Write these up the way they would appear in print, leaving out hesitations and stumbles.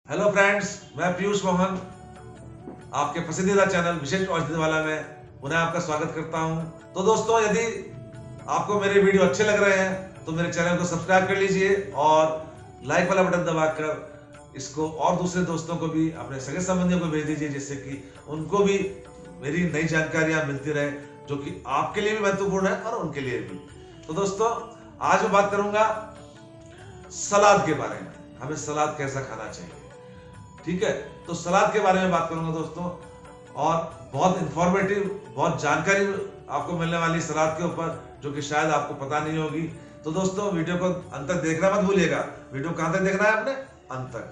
Hello friends, मैं पीयूष मोहन आपके पसंदीदा चैनल विशेष औषधि वाला में पुनः आपका स्वागत करता हूं। तो दोस्तों, यदि आपको मेरे वीडियो अच्छे लग रहे हैं तो मेरे चैनल को सब्सक्राइब कर लीजिए और लाइक वाला बटन दबाकर इसको और दूसरे दोस्तों को भी, अपने सगे संबंधियों को भेज दीजिए, जिससे कि उनको भी मेरी नई जानकारियां मिलती रहे, जो कि आपके लिए भी महत्वपूर्ण है और उनके लिए भी। तो दोस्तों, आज मैं बात करूंगा सलाद के बारे में। हमें सलाद कैसा खाना चाहिए, ठीक है। तो सलाद के बारे में बात करूंगा दोस्तों, और बहुत इंफॉर्मेटिव, बहुत जानकारी आपको मिलने वाली सलाद के ऊपर, जो कि शायद आपको पता नहीं होगी। तो दोस्तों, वीडियो को अंत तक देखना मत भूलिएगा। वीडियो कहां तक देखना है आपने? अंत तक।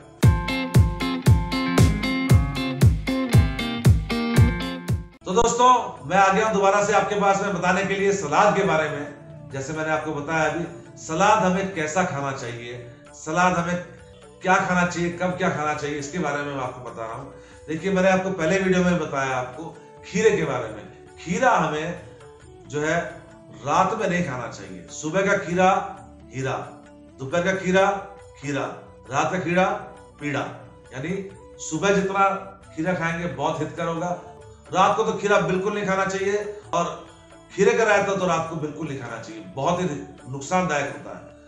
तो दोस्तों, मैं आ गया हूं दोबारा से आपके पास में बताने के लिए सलाद के बारे में। जैसे मैंने आपको बताया अभी, सलाद हमें कैसा खाना चाहिए, सलाद हमें क्या खाना चाहिए, कब क्या खाना चाहिए, इसके बारे में मैं आपको बता रहा हूं। देखिए, मैंने आपको पहले वीडियो में बताया आपको खीरे के बारे में। खीरा हमें जो है रात में नहीं खाना चाहिए। सुबह का खीरा हीरा, दोपहर का खीरा खीरा, रात का खीरा पीड़ा। यानी सुबह जितना खीरा खाएंगे बहुत हितकर होगा। रात को तो खीरा बिल्कुल नहीं खाना चाहिए, और खीरे का रायता तो रात को बिल्कुल नहीं खाना चाहिए, बहुत ही नुकसानदायक होता है।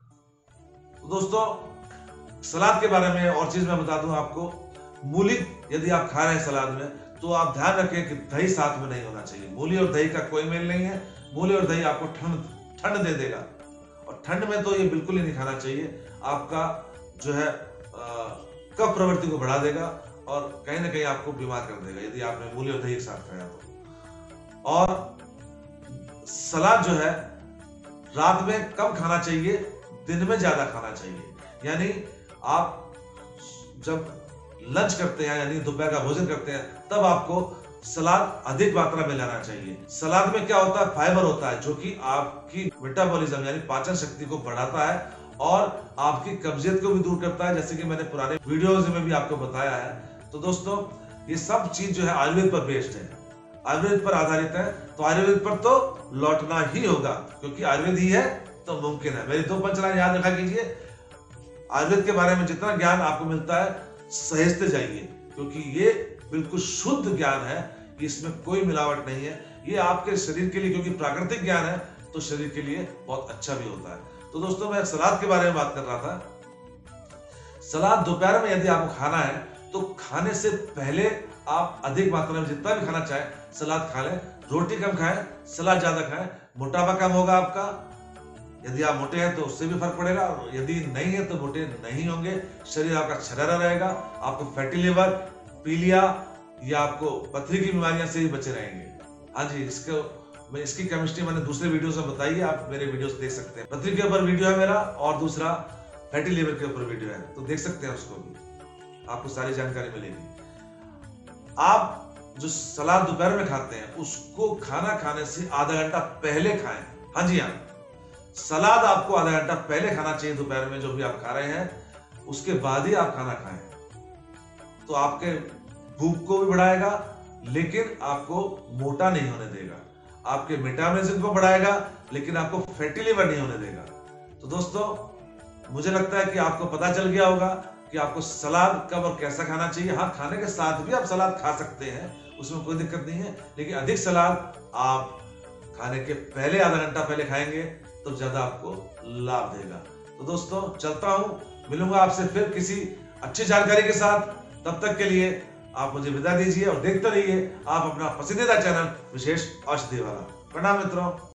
तो दोस्तों, सलाद के बारे में और चीज मैं बता दूं आपको। मूली यदि आप खा रहे हैं सलाद में, तो आप ध्यान रखें कि दही साथ में नहीं होना चाहिए। मूली और दही का कोई मेल नहीं है। मूली और दही आपको ठंड दे देगा, और ठंड में तो ये बिल्कुल ही नहीं खाना चाहिए। आपका जो है कफ प्रवृत्ति को बढ़ा देगा, और कहीं ना कहीं आपको बीमार कर देगा यदि आपने मूली और दही एक साथ खाया तो। और सलाद जो है रात में कम खाना चाहिए, दिन में ज्यादा खाना चाहिए। यानी आप जब लंच करते हैं, यानी दोपहर का भोजन करते हैं, तब आपको सलाद अधिक मात्रा में लेना चाहिए। सलाद में क्या होता है? फाइबर होता है, जो कि आपकी मेटाबॉलिज्म यानी पाचन शक्ति को बढ़ाता है और आपकी कब्जियत को भी दूर करता है, जैसे कि मैंने पुराने वीडियोज में भी आपको बताया है। तो दोस्तों, ये सब चीज जो है आयुर्वेद पर बेस्ड है, आयुर्वेद पर आधारित है। तो आयुर्वेद पर तो लौटना ही होगा, क्योंकि आयुर्वेद ही है तो मुमकिन है। मेरी दो पंचलाइन याद रखा कीजिए। आयुर्वेद के बारे में जितना ज्ञान आपको मिलता है, सहेजते जाइए, क्योंकि ये बिल्कुल शुद्ध ज्ञान है, इसमें कोई मिलावट नहीं है। ये आपके शरीर के लिए, क्योंकि प्राकृतिक ज्ञान है, तो शरीर के लिए बहुत अच्छा भी होता है। तो दोस्तों, मैं सलाद के बारे में बात कर रहा था। सलाद दोपहर में यदि आपको खाना है, तो खाने से पहले आप अधिक मात्रा में जितना भी खाना चाहे सलाद खा लें। रोटी कम खाएं, सलाद ज्यादा खाएं। मोटापा कम होगा आपका। यदि आप मोटे हैं तो उससे भी फर्क पड़ेगा, और यदि नहीं है तो मोटे नहीं होंगे। शरीर आपका छरारा रहेगा, आपको फैटी लिवर, पीलिया या आपको पथरी की बीमारियां से भी बचे रहेंगे। हाँ जी, इसकी केमिस्ट्री मैंने दूसरे वीडियोस में बताई है, आप मेरे वीडियोस देख सकते हैं। पथरी के ऊपर वीडियो है मेरा, और दूसरा फैटी लिवर के ऊपर वीडियो है, तो देख सकते हैं उसको भी, आपको सारी जानकारी मिलेगी। आप जो सलाद दोपहर में खाते हैं, उसको खाना खाने से आधा घंटा पहले खाएं। हाँ जी, हाँ, सलाद आपको आधा घंटा पहले खाना चाहिए दोपहर में, जो भी आप खा रहे हैं, उसके बाद ही आप खाना खाएं। तो आपके भूख को भी बढ़ाएगा, लेकिन आपको मोटा नहीं होने देगा। आपके मेटाबॉलिज्म को बढ़ाएगा, लेकिन आपको फैटी लिवर नहीं होने देगा। तो दोस्तों, मुझे लगता है कि आपको पता चल गया होगा कि आपको सलाद कब और कैसा खाना चाहिए। हाँ, खाने के साथ भी आप सलाद खा सकते हैं, उसमें कोई दिक्कत नहीं है, लेकिन अधिक सलाद आप खाने के पहले आधा घंटा पहले खाएंगे तो ज्यादा आपको लाभ देगा। तो दोस्तों, चलता हूं, मिलूंगा आपसे फिर किसी अच्छी जानकारी के साथ। तब तक के लिए आप मुझे विदा दीजिए, और देखते रहिए आप अपना पसंदीदा चैनल विशेष औषधि वाला। प्रणाम मित्रों।